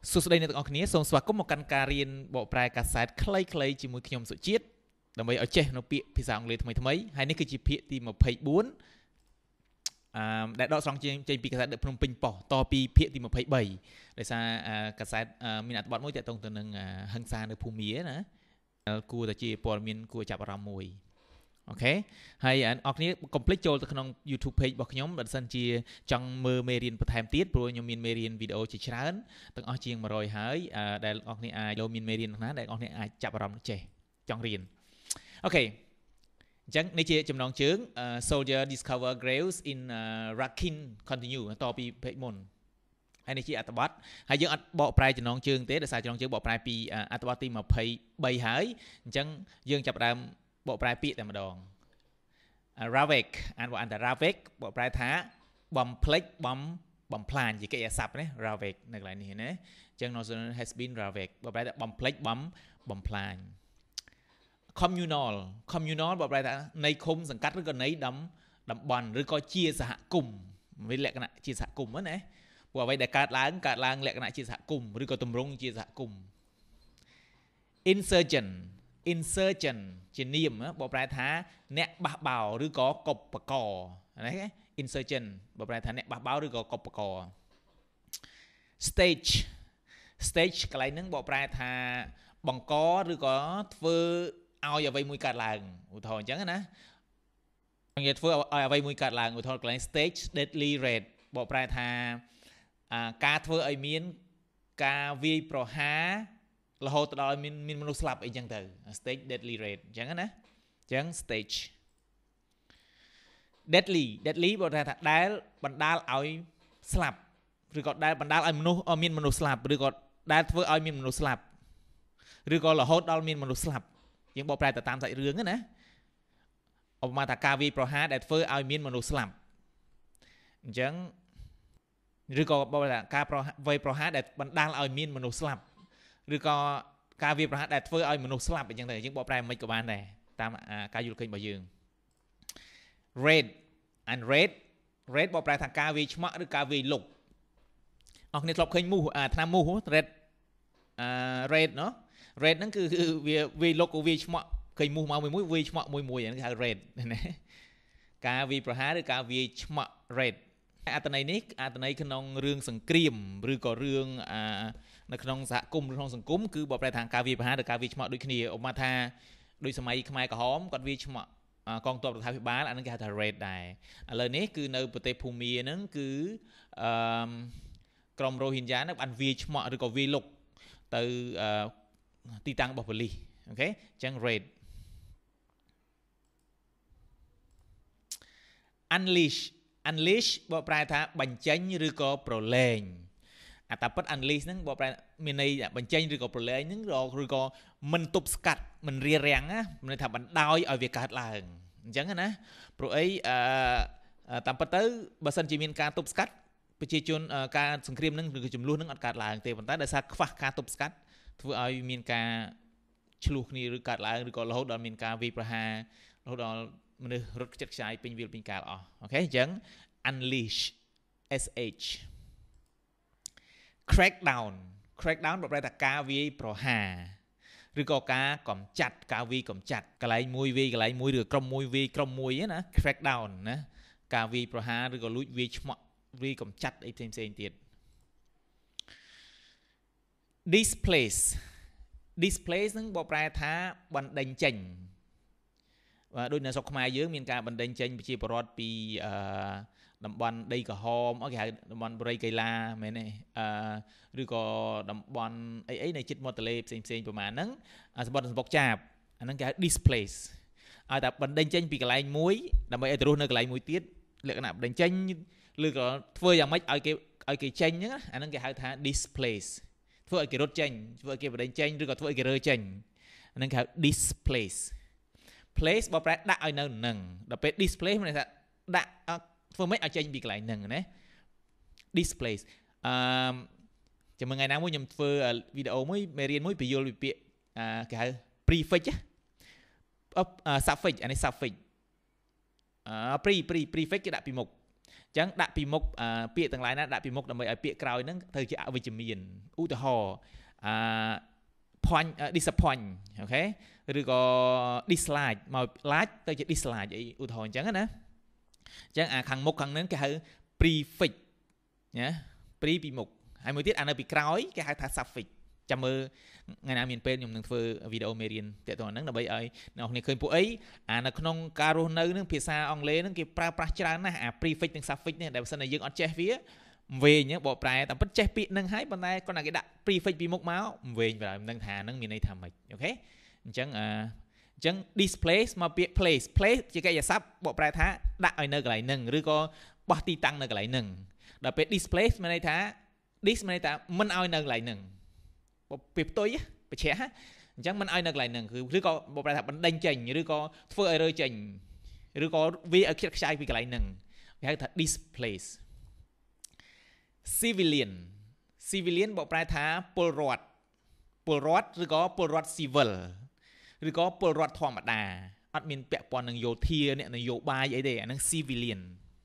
សួស្តីអ្នកទាំងអស់គ្នាសូមស្វាគមន៍មកកាន់ការរៀនបកប្រែកាសែតខ្លីៗជាមួយខ្ញុំសុជាតិដើម្បីឲ្យចេះនៅពាក្យភាសាអង់គ្លេសថ្មីៗហើយនេះគឺជាភាគទី24ដែលដកស្រង់ចេញពីកាសែតដឹកភ្នំពេញប៉ុស្តិ៍តពីភាគទី23ដោយសារកាសែតមានអត្ថបទមួយទាក់ទងទៅនឹងហិង្សានៅភូមាណាគួរតែជាព័ត៌មានគួរចាប់អារម្មណ៍មួយអូខេហើយអ្នកនរគ្នាកុំភ្លេចចូលទៅក្នុង YouTube page របស់ខ្ញុំបើសិនជាចង់មើលមេរៀនបន្ថែមទៀតព្រោះខ្ញុំមានមេរៀនវីដេអូជាច្រើនទាំងអស់ជាង100ហើយដែលអ្នកនរគ្នាអាចមានមេរៀនណាដែលអ្នកនរគ្នាអាចចាប់អារម្មណ៍ចេះចង់រៀនអូខេអញ្ចឹងនេះជាចំណងជើង Soldier discover graves in Rakhine continue តពី page មុនហើយនេះជាអត្ថបទហើយយើងអត់បកប្រែចំណងជើងទេដោយសារចំណងជើងបកប្រែពីអត្ថបទទី23ហើយអញ្ចឹងយើងចាប់ផ្ដើមបកប្រែពាក្យតែម្ដង Ravek អានថា Ravek បកប្រែថាបំភ្លេចបំផ្លាញជាកិច្ចស័ព្ទណា Ravek នៅកន្លែងនេះណាអញ្ចឹង Northern has been Ravek បកប្រែថាបំភ្លេចបំផ្លាញ communal បកប្រែថានៃឃុំសង្កាត់ឬក៏នៃតំបន់ឬក៏ជាសហគមន៍វាលក្ខណៈជាសហគមន៍ណាព្រោះអ្វីដែលកើតឡើងលក្ខណៈជាសហគមន៍ឬក៏ទម្រង់ជាសហគមន៍ insurgent ជានាមបកប្រែថាអ្នកបះបោរឬក៏កុបកណា insurgent បកប្រែថាអ្នកបះបោឬក៏កុបក stage កន្លែងហ្នឹងបកប្រែថាបង្កឬក៏ធ្វើឲ្យអ្វីមួយកើតឡើងឧទាហរណ៍អញ្ចឹងណានិយាយធ្វើឲ្យអ្វីមួយកើតឡើងឧទាហរណ៍កន្លែង stage deadly raid បកប្រែថាការធ្វើឲ្យមានការវាយប្រហាររហូតដល់មានមនុស្សស្លាប់អីចឹងទៅ stage deadly raid អញ្ចឹងណាអញ្ចឹង stage deadly បើថាដែលបណ្ដាលឲ្យស្លាប់ឬក៏ដែលបណ្ដាលឲ្យមានមនុស្សស្លាប់ឬក៏ដែលធ្វើឲ្យមានមនុស្សស្លាប់ឬក៏រហូតដល់មានមនុស្សស្លាប់យើងបកប្រែទៅតាមសាច់រឿងណាឧបមាថាការវាយប្រហារដែលធ្វើឲ្យមានមនុស្សស្លាប់អញ្ចឹងឬក៏បកប្រែថាការវាយប្រហារដែលបណ្ដាលឲ្យមានមនុស្សស្លាប់ឬក៏ការវាយប្រហារដែលធ្វើឲ្យមនុស្សស្លាប់អញ្ចឹងទៅយើងបកប្រែមិនក៏បានដែរតាមការយល់ឃើញរបស់យើង raid បកប្រែថាការវាយឆ្មាក់ឬការវាយលុកអរគ្នាធ្លាប់ឃើញមូសថ្នាំមូស raid ណោះ raid ហ្នឹងគឺវាវាយលុកក៏វាយឆ្មាក់ឃើញមូសមកមួយវាយឆ្មាក់មួយហ្នឹងគេហៅ raid ណាការវាយប្រហារឬការវាយឆ្មាក់ raid អត្ថន័យនេះអត្ថន័យក្នុងរឿងសង្គ្រាមឬក៏រឿងនៅក្នុងសហគមន៍ឬក្នុងសង្គមគឺបកប្រែថាការវាយប្រហារឬការវាយឆ្មាក់ដូចគ្នាឧបមាថាដូចសម័យខ្មែរក្រហមគាត់វាយឆ្មាក់កងទ័ពរដ្ឋាភិបាលអានឹងគេហៅថា raid ដែរឥឡូវនេះគឺនៅប្រទេសភូមាហ្នឹងគឺក្រុមរ៉ូហីនយ៉ាហ្នឹងបានវាយឆ្មាក់ឬក៏វាយលុកទៅទីតាំងរបស់ប៉ូលីសអូខេអញ្ចឹង raid unleash បកប្រែថាបញ្ចេញឬក៏ប្រឡែងអាតាពិត unleash ហ្នឹងបកប្រែមានន័យបញ្ចេញឬក៏ប្រឡែងហ្នឹងឬក៏មិនទប់ស្កាត់មិនរារាំងណាមានន័យថាបណ្ដោយឲ្យវាកើតឡើងអញ្ចឹងណាព្រោះអីតាមពិតទៅបើសិនជាមានការទប់ស្កាត់ប្រជាជនការសង្គ្រាមហ្នឹងឬក៏ចំនួនហ្នឹងអត់កើតឡើងទេប៉ុន្តែដោយសារខ្វះការទប់ស្កាត់ធ្វើឲ្យមានការឆ្លោះគ្នាឬកើតឡើងឬក៏រហូតដល់មានការវាយប្រហាររហូតដល់មនុស្សរត់ខ្ចិត្តខ្ចាយពេញវាលពេញកាលអស់អូខេអញ្ចឹង unleash sh crackdown បកប្រែថាការវាយប្រហារឬក៏ការកំចាត់ការវាយកំចាត់កន្លែងមួយវាយកន្លែងមួយឬក្រុមមួយវាយក្រុមមួយណា crackdown ណាការវាយប្រហារឬក៏លួចវាយឆ្មាក់វាយកំចាត់អីផ្សេងទៀត displace ហ្នឹងបកប្រែថាបណ្ដេញចេញដូចនៅស្រុកខ្មែរយើងមានការបណ្ដេញចេញប្រជាពលរដ្ឋពីតំបន់ដីក្រហមគេហៅតំបន់បរិយាកីឡាមែនទេឬក៏តំបន់អីនៅជិតមាត់ទន្លេផ្សេងប្រហែលហ្នឹងសម្បត្តិសម្បុកចាបអាហ្នឹងគេហៅ displace ឲ្យតែបណ្ដេញចេញពីកន្លែងមួយដើម្បីឲ្យទៅរស់នៅកន្លែងមួយទៀតលក្ខណៈបណ្ដេញចេញឬក៏ធ្វើយ៉ាងម៉េចឲ្យគេចេញហ្នឹងអាហ្នឹងគេហៅថា displace ធ្វើឲ្យគេរត់ចេញធ្វើឲ្យគេបណ្ដេញចេញឬក៏ធ្វើឲ្យគេរើចេញអាហ្នឹងគេហៅ displace place បកប្រែដាក់ឲ្យនៅនឹងដល់ពេល displace មានន័យថាដាក់ធ្វើម៉េចឲ្យចេញពីកន្លែងហ្នឹងណា displace ចាំថ្ងៃណាមួយខ្ញុំធ្វើវីដេអូមួយមេរៀនមួយពន្យល់ពីពាក្យគេហៅ prefix suffix អានេះ suffix prefix គេដាក់ពីមុខចឹងដាក់ពីមុខពាក្យទាំងឡាយណាដាក់ពីមុខដើម្បីឲ្យពាក្យក្រោយហ្នឹងទៅជាអវិជ្ជមានឧទាហរណ៍point disappoint អូខេឬក៏ dislike មក like ទៅជា dislike អីឧទាហរណ៍អញ្ចឹងណាអញ្ចឹងខាងមុខខាងហ្នឹងគេហៅ prefix ណា pre ពីមុខហើយមួយទៀតនៅពីក្រោយគេហៅថា suffix ចាំមើលថ្ងៃណាមានពេលខ្ញុំនឹងធ្វើវីដេអូមេរៀនទាក់ទងហ្នឹងដើម្បីឲ្យអ្នកនរឃើញពួកអីនៅក្នុងការរស់នៅហ្នឹងភាសាអង់គ្លេសហ្នឹងគេប្រើប្រាស់ច្រើនណាស់prefix និង suffix នេះដែលបើសិនជាយើងអត់ចេះវាវែងបកប្រែតែពិតចេះពាក្យហ្នឹងហើយប៉ុន្តែគាត់ណាគេដាក់ prefix ពីមុខមកវែងបើមិនដឹងថាហ្នឹងមានន័យថាម៉េចអូខេអញ្ចឹង displace មកពាក្យ place ជាកិរិយាសព្ទបកប្រែថាដាក់ឲ្យនៅកន្លែងហ្នឹងឬក៏បោះទីតាំងនៅកន្លែងហ្នឹងដល់ពេល displace មានន័យថា dis មានន័យថាមិនឲ្យនៅកន្លែងហ្នឹងពេលផ្ទុយបញ្ជាក់អញ្ចឹងមិនឲ្យនៅកន្លែងហ្នឹងគឺឬក៏បកប្រែថាបណ្ដេញចេញឬក៏ធ្វើឲ្យរើចេញឬក៏វាឲ្យខ្ជិតខ្ចាយពីកន្លែងហ្នឹងគេហៅថា displace civilian បកប្រែថាពលរដ្ឋឬក៏ពលរដ្ឋ civil ឬក៏ពលរដ្ឋធម្មតាអត់មានពាក់ព័ន្ធនឹងយោធាអ្នកនយោបាយអីទេអាហ្នឹង civilian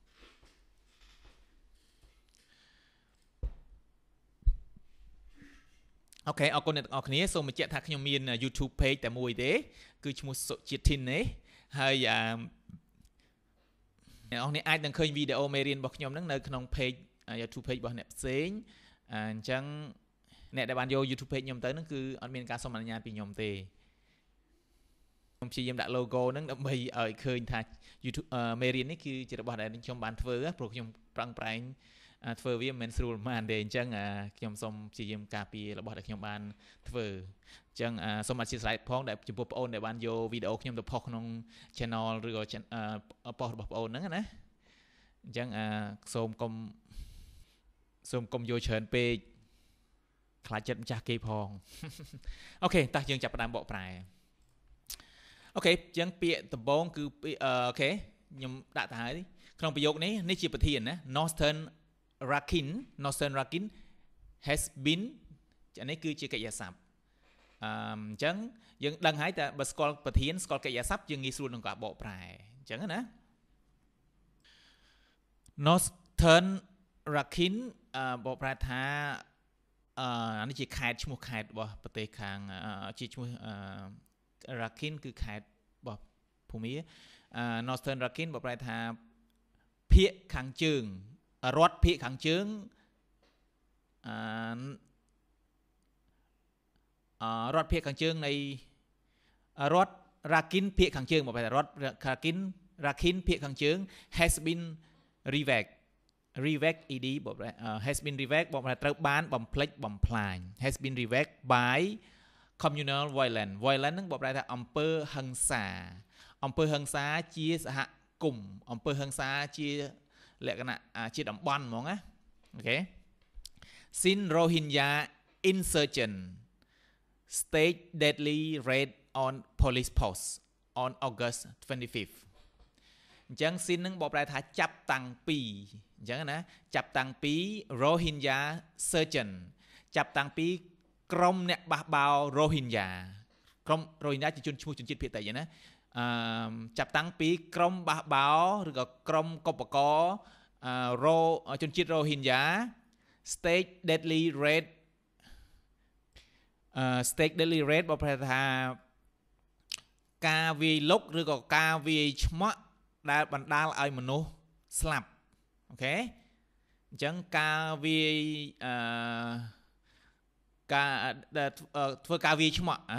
អូខេអរគុណអ្នកទាំងអស់គ្នាសូមបញ្ជាក់ថាខ្ញុំមាន YouTube page តែមួយទេគឺឈ្មោះសុជាតិធីននេះហើយអ្នកនរគ្នាអាចនឹងឃើញវីដេអូមេរៀនរបស់ខ្ញុំហ្នឹងនៅក្នុង page YouTube page របស់អ្នកផ្សេងអញ្ចឹងអ្នកដែលបានយក YouTube page ខ្ញុំទៅហ្នឹងគឺអត់មានការសុំអនុញ្ញាតពីខ្ញុំទេខ្ញុំព្យាយាមដាក់ logo ហ្នឹងដើម្បីឲ្យឃើញថា YouTube មេរៀននេះគឺជារបស់ដែលខ្ញុំបានធ្វើព្រោះខ្ញុំប្រឹងប្រែងធ្វើវាមិនស្រួលប៉ុន្មានទេអញ្ចឹងខ្ញុំសូមព្យាយាមការពាររបស់ដែលខ្ញុំបានធ្វើអញ្ចឹងសូមអធិស្ឋានផងដែលចំពោះបងប្អូនដែលបានយកវីដេអូខ្ញុំទៅផុសក្នុង channel ឬក៏ post របស់បងប្អូនហ្នឹងណាអញ្ចឹងសូមកុំយកច្រើនពេកខ្លាចចិត្តម្ចាស់គេផងអូខេតោះយើងចាប់ផ្ដើមបកប្រែអូខេអញ្ចឹងពាក្យដំបូងគឺអូខេខ្ញុំដាក់ទៅហើយក្នុងប្រយោគនេះជាប្រធានណា Northern Rakhine has been អានេះគឺជាកិរិយាសព្ទអញ្ចឹងយើងដឹងហើយតែបើស្គាល់ប្រធានស្គាល់កិរិយាសព្ទយើងងាយស្រួលក្នុងការបកប្រែអញ្ចឹងណា Northern Rakhine បកប្រែថាអានេះជាខេត្តឈ្មោះខេត្តរបស់ប្រទេសខាងជាឈ្មោះRakhine គឺខេត្តរបស់ភូមា Northern Rakhine បកប្រែថាភាគខាងជើងរដ្ឋភាគខាងជើងរដ្ឋភាគខាងជើងនៃរដ្ឋ Rakhine ភាគខាងជើងបកប្រែថារដ្ឋ Rakhine ភាគខាងជើង has been revoked ed បកប្រែ has been revoked បកប្រែត្រូវបានបំផ្លិចបំផ្លាញ has been revoked by communal violence ហ្នឹងបកប្រែថាអំពើហិង្សាជាសហគមន៍អំពើហិង្សាជាលក្ខណៈជាតំបន់ហ្មងណាអូខេ Sin Rohingya insurgent staged deadly raid on police posts on August 25th អញ្ចឹង Sin នឹងបកប្រែថាចាប់តាំងពីអញ្ចឹងណាចាប់តាំងពី Rohingya insurgent ចាប់តាំងពីក្រុមអ្នកបះបោរ Rohingya ក្រុម Rohingya ជាជនឈ្មោះជនជាតិភាគតិចណាចាប់តាំងពីក្រុមបះបោរឬក៏ក្រុមកុបករជនជាតិ Rohingya stage deadly raid បកប្រែថាការវាយលុកឬក៏ការវាយឆ្មក់ដែលបណ្ដាលឲ្យមនុស្សស្លាប់អូខេអញ្ចឹងការវាយការធ្វើការវាយឆ្មក់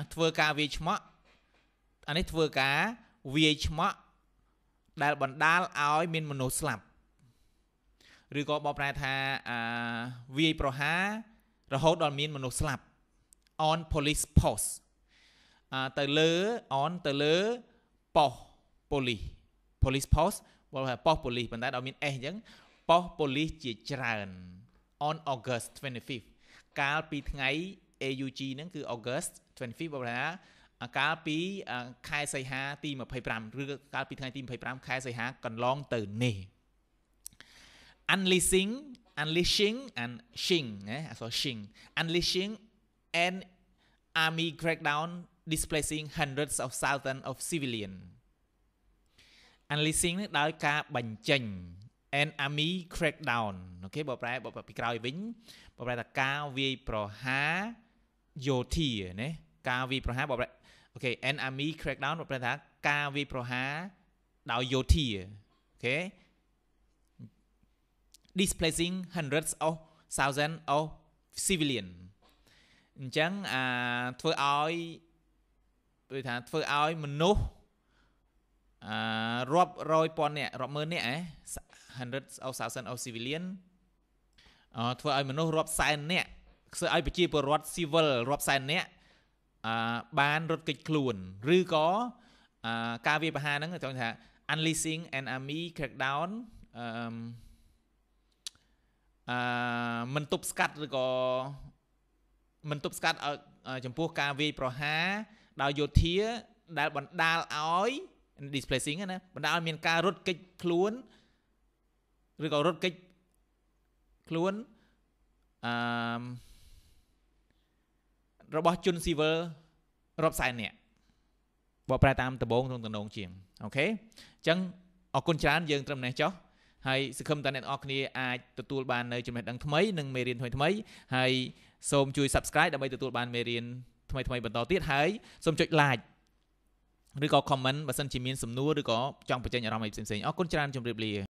អានេះធ្វើការវាយឆ្មក់ដែលបណ្ដាលឲ្យមានមនុស្សស្លាប់ឬក៏បកប្រែថាវាយប្រហាររហូតដល់មានមនុស្សស្លាប់ on police post ទៅលើប៉ុស្តិ៍ police post បកថាប៉ុស្តិ៍ police ប៉ុន្តែដល់មាន S អញ្ចឹងប៉ុស្តិ៍ police ជាច្រើន on August 25th កាលពីថ្ងៃ AUG ហ្នឹងគឺ August 25 បកថាកាលពីខែសីហាទី25ឬកាលពីថ្ងៃទី25ខែសីហាកន្លងទៅនេះ unleashing an army crackdown displacing hundreds of thousands of civilian unleashing ដោយការបញ្ចេញ an army crackdown អូខេបើប្រែពីក្រោយវិញបើប្រែថាការវាយប្រហារយោធាណាការវាយប្រហារបើប្រែអូខេ an army crackdown បើប្រែថាការវាយប្រហារដោយយោធាអូខេ displacing hundreds of thousands of civilian អញ្ចឹងធ្វើឲ្យដូចថាធ្វើឲ្យមនុស្សរាប់រយពាន់នាក់រាប់ម៉ឺននាក់hundreds of thousands of civilian ធ្វើឲ្យមនុស្សរាប់សែននាក់ធ្វើឲ្យប្រជាពលរដ្ឋ civil រាប់សែននាក់បានរត់គេចខ្លួនឬក៏ការវាយប្រហារហ្នឹងត្រង់ថា unleashing an army crackdown មិនទប់ស្កាត់ឬក៏មិនទប់ស្កាត់ឲ្យចំពោះការវាយប្រហារដោយយោធាដែលបណ្ដាលឲ្យ displacing ណាបណ្ដាលឲ្យមានការរត់គេចខ្លួនឬក៏រត់គេចខ្លួនរបស់ជនស៊ីវិលរាប់សែននាក់បើប្រែតាមដំបងក្នុងតំណងជាងអូខេអញ្ចឹងអរគុណច្រើនយើងត្រឹមនេះចុះហើយសង្ឃឹមថាអ្នកនរគ្នាអាចទទួលបាននៅចំណេះដឹងថ្មីនិងមេរៀនថ្មីហើយសូមជួយ Subscribe ដើម្បីទទួលបានមេរៀនថ្មីបន្តទៀតហើយសូមចុច Like ឬក៏ Comment បើសិនជាមានសំណួរឬក៏ចង់បញ្ចេញអារម្មណ៍អីផ្សេងៗអរគុណច្រើនជម្រាបលា